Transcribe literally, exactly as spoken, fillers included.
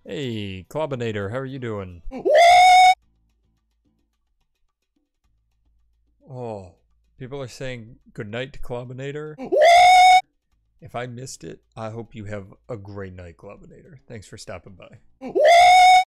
Hey, Clobinator, how are you doing? Oh, people are saying goodnight to Clobinator. If I missed it, I hope you have a great night, Clobinator. Thanks for stopping by.